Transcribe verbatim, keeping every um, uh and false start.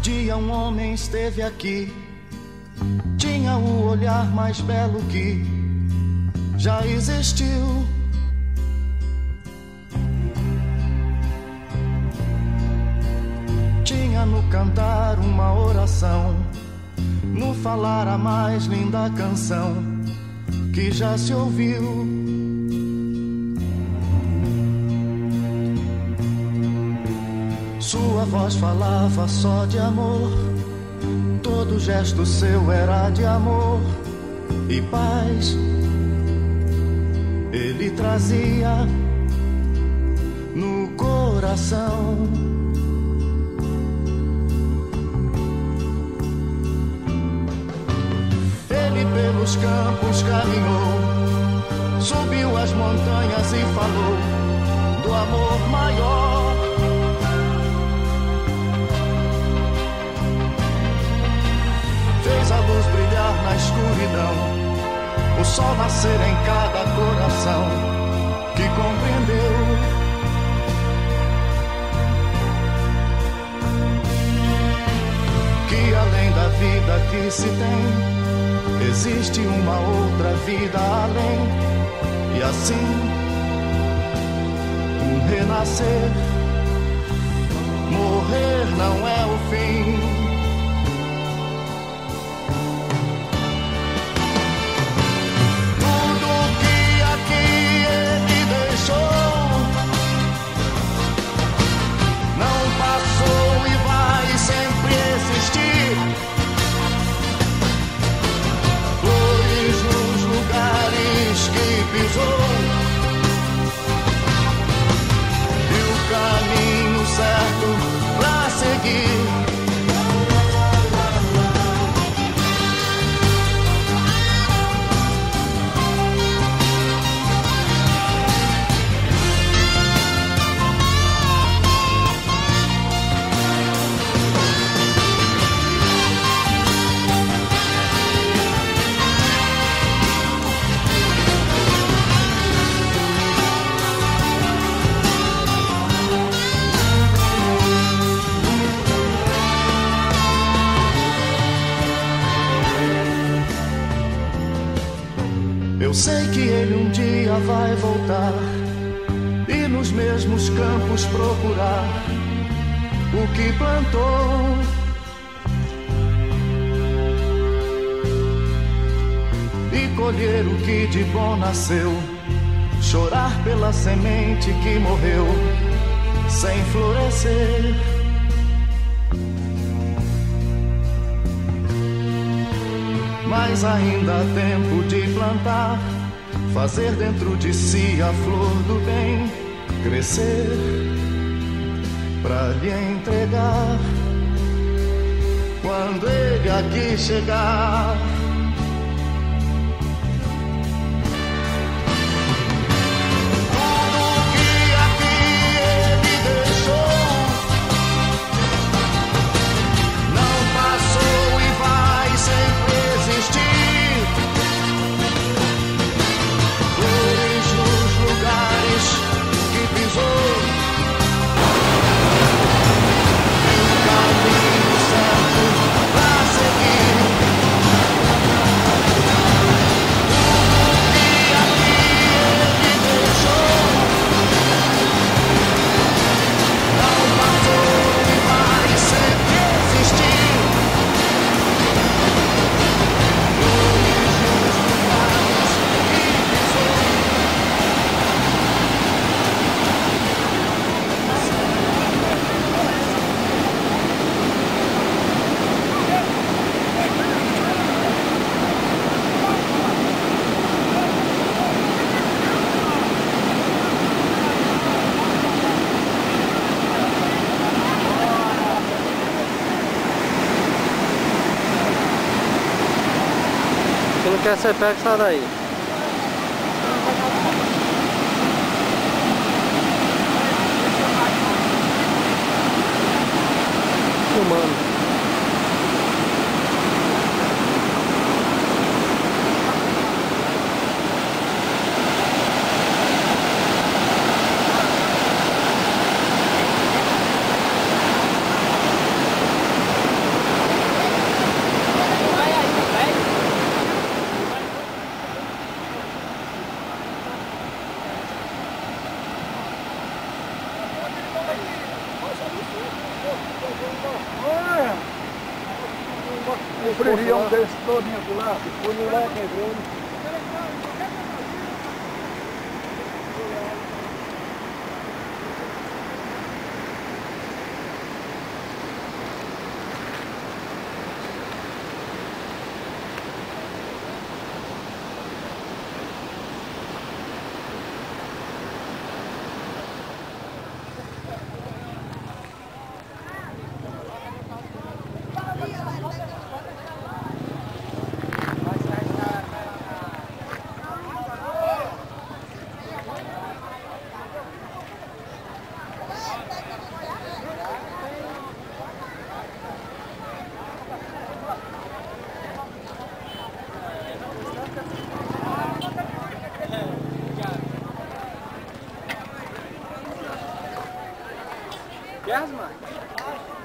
dia um homem esteve aqui, tinha o olhar mais belo que já existiu. Tinha no cantar uma oração, no falar a mais linda canção que já se ouviu. Sua voz falava só de amor, todo gesto seu era de amor e paz. Ele trazia no coração. Ele pelos campos caminhou, subiu as montanhas e falou do amor maior. Fez a luz brilhar na escuridão, o sol nascer em cada coração que compreendeu. Que além da vida que se tem, existe uma outra vida além. E assim, um renascer, morrer não é o fim. E o caminho certo pra seguir. Eu sei que ele um dia vai voltar e nos mesmos campos procurar o que plantou. E colher o que de bom nasceu, chorar pela semente que morreu sem florescer. Mas ainda há tempo de plantar, fazer dentro de si a flor do bem crescer, pra lhe entregar quando ele aqui chegar. Se não quer ser pego, sai daí. Filmando. um previão desse todinho do lado. Fui no lá quebrando. Yes, man.